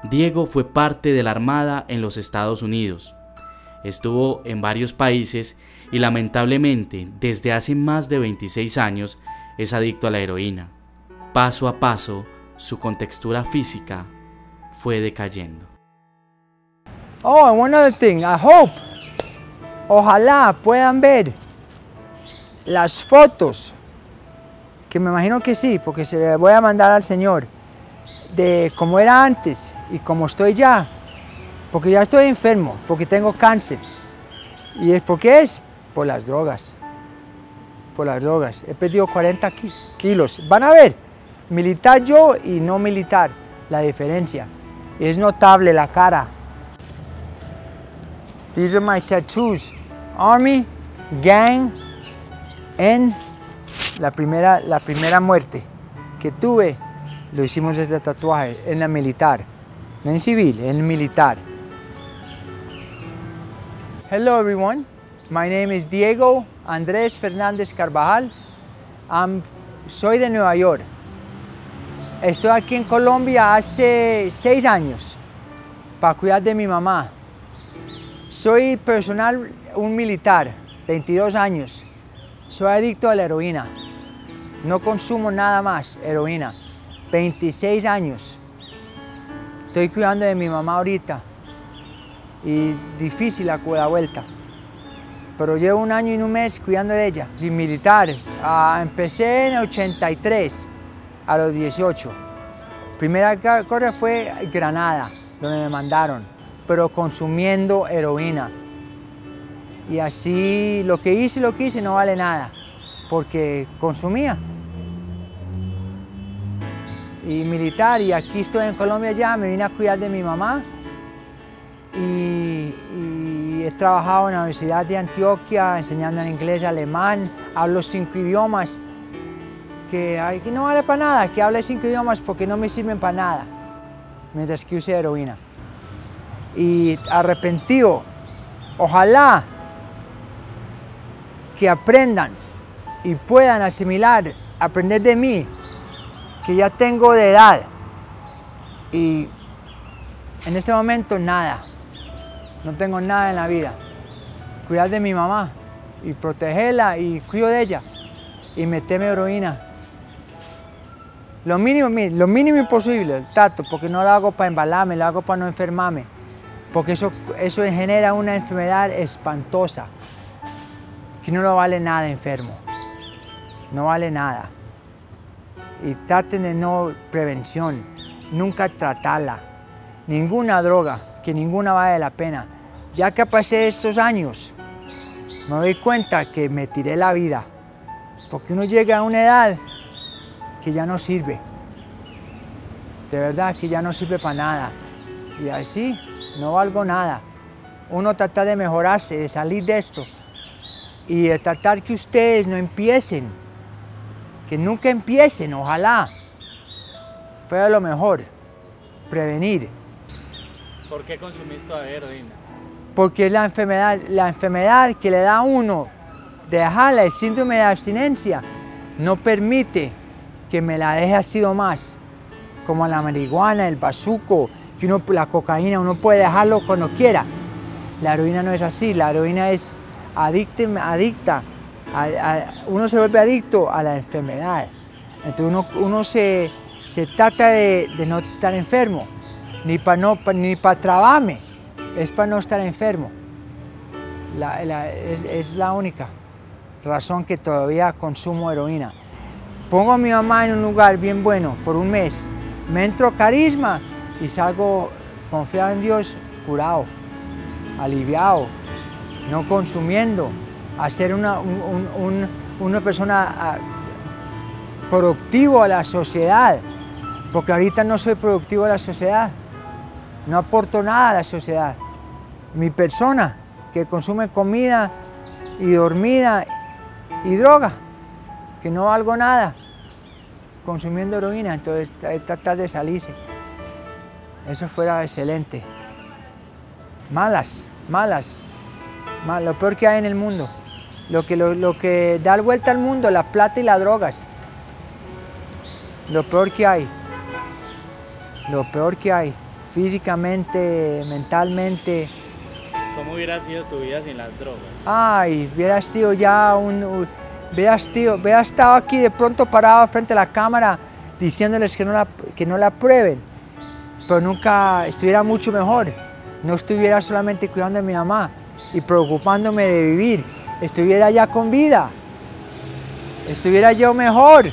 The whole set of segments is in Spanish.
Diego fue parte de la Armada en los Estados Unidos. Estuvo en varios países y lamentablemente desde hace más de 26 años es adicto a la heroína. Paso a paso, su contextura física fue decayendo. Oh, and one other thing, ojalá puedan ver las fotos, que me imagino que sí, porque se las voy a mandar al Señor, de cómo era antes y cómo estoy ya, porque ya estoy enfermo, porque tengo cáncer. ¿Y es por qué es? Por las drogas. Por las drogas. He perdido 40 kilos. Van a ver, militar yo y no militar, la diferencia. Y es notable la cara. These are my tattoos. Army, gang, en la primera muerte que tuve, lo hicimos este tatuaje en la militar. No en civil, en militar. Hello everyone. My name is Diego Andrés Fernández Carvajal. Soy de Nueva York. Estoy aquí en Colombia hace 6 años para cuidar de mi mamá. Soy personal, un militar, 22 años. Soy adicto a la heroína. No consumo nada más heroína. 26 años. Estoy cuidando de mi mamá ahorita. Y difícil la vuelta. Pero llevo 1 año y 1 mes cuidando de ella. Soy militar. Empecé en el 83, a los 18. Primera cosa fue Granada, donde me mandaron, pero consumiendo heroína. Y así lo que hice no vale nada, porque consumía. Y militar, y aquí estoy en Colombia ya, me vine a cuidar de mi mamá. Y he trabajado en la Universidad de Antioquia, enseñando en inglés, alemán, hablo 5 idiomas, que no vale para nada, que hable 5 idiomas porque no me sirven para nada, mientras que use heroína. Y arrepentido, ojalá que aprendan y puedan asimilar, aprender de mí, que ya tengo de edad, y en este momento nada. No tengo nada en la vida. Cuidar de mi mamá y protegerla y cuido de ella y meterme heroína. Lo mínimo posible, el tacto, porque no lo hago para embalarme, lo hago para no enfermarme. Porque eso genera una enfermedad espantosa, que no lo vale nada enfermo. No vale nada. Y traten de no prevención, nunca tratarla. Ninguna droga, que ninguna vale la pena. Ya que pasé estos años, me doy cuenta que me tiré la vida, porque uno llega a una edad que ya no sirve, de verdad que ya no sirve para nada, y así no valgo nada. Uno trata de mejorarse, de salir de esto, y de tratar que ustedes no empiecen, que nunca empiecen, ojalá. Fue lo mejor, prevenir. ¿Por qué consumís todavía heroína? Porque la enfermedad que le da a uno de dejarla, el síndrome de abstinencia, no permite que me la deje así más. Como la marihuana, el bazuco, la cocaína, uno puede dejarlo cuando quiera. La heroína no es así, la heroína es adicta. Uno se vuelve adicto a la enfermedad. Entonces uno se trata de no estar enfermo. Ni para trabarme, es para no estar enfermo. Es la única razón que todavía consumo heroína. Pongo a mi mamá en un lugar bien bueno por 1 mes, me entro carisma y salgo confiado en Dios, curado, aliviado, no consumiendo, a ser una persona productiva a la sociedad, porque ahorita no soy productivo a la sociedad. No aporto nada a la sociedad. Mi persona que consume comida y dormida y droga, que no valgo nada, consumiendo heroína, entonces tratar de salirse. Eso fuera excelente. Lo peor que hay en el mundo. Lo que da vuelta al mundo, la plata y las drogas. Lo peor que hay. Lo peor que hay. físicamente, mentalmente. ¿Cómo hubiera sido tu vida sin las drogas? Ay, hubiera sido ya hubiera estado aquí de pronto parado frente a la cámara diciéndoles que no la prueben, pero nunca estuviera mucho mejor. No estuviera solamente cuidando a mi mamá y preocupándome de vivir, estuviera ya con vida, estuviera yo mejor.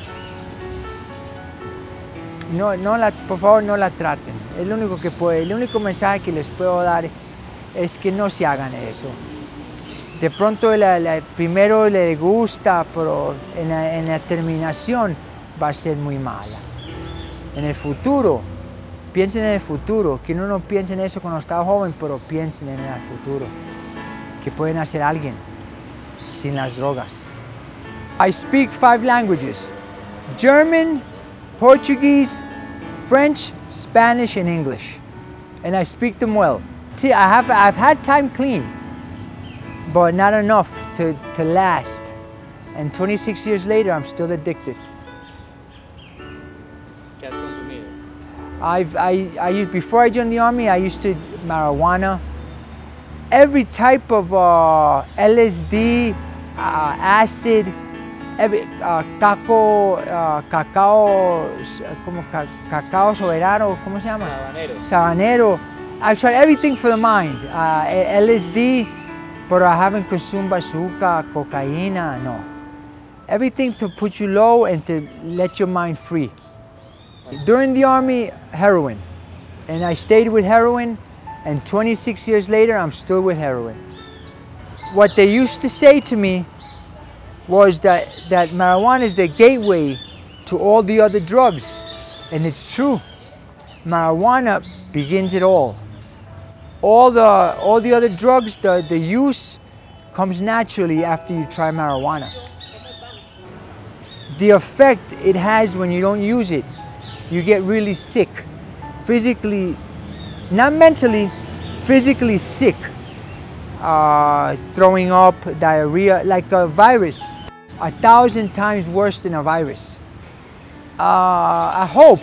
Por favor, no la traten. Es lo único que el único mensaje que les puedo dar es que no se hagan eso. De pronto primero le gusta, pero en la terminación va a ser muy mala. En el futuro, piensen en el futuro, que uno no piense en eso cuando está joven, pero piensen en el futuro, que pueden hacer alguien sin las drogas. I speak 5 languages: German, Portuguese, French, Spanish, and English, and I speak them well. See, I've had time clean, but not enough to last. And 26 years later, I'm still addicted. ¿Qué has consumido? Before I joined the army, I used to marijuana, every type of LSD, acid, cacao soberano, ¿cómo se llama? Sabanero. Sabanero. I've tried everything for the mind. LSD, but I haven't consumed bazooka, cocaína, no. Everything to put you low and to let your mind free. During the army, heroin. And I stayed with heroin, and 26 years later, I'm still with heroin. What they used to say to me was that marijuana is the gateway to all the other drugs. And it's true. Marijuana begins it all. All the other drugs, the use comes naturally after you try marijuana. The effect it has when you don't use it, you get really sick. Physically, not mentally, physically sick. Throwing up, diarrhea, like a virus. 1,000 times worse than a virus. I hope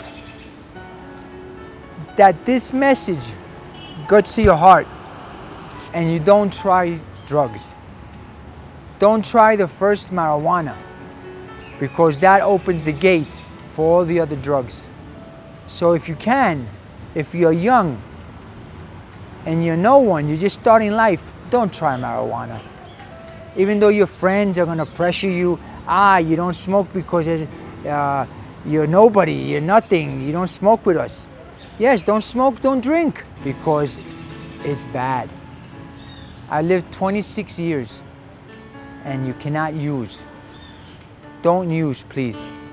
that this message gets to your heart and you don't try drugs. Don't try the first marijuana, because that opens the gate for all the other drugs. So if you can, if you're young and you're no one, you're just starting life, don't try marijuana. Even though your friends are going to pressure you, you don't smoke because you're nobody, you're nothing, you don't smoke with us. Yes, don't smoke, don't drink, because it's bad. I lived 26 years and you cannot use. Don't use, please.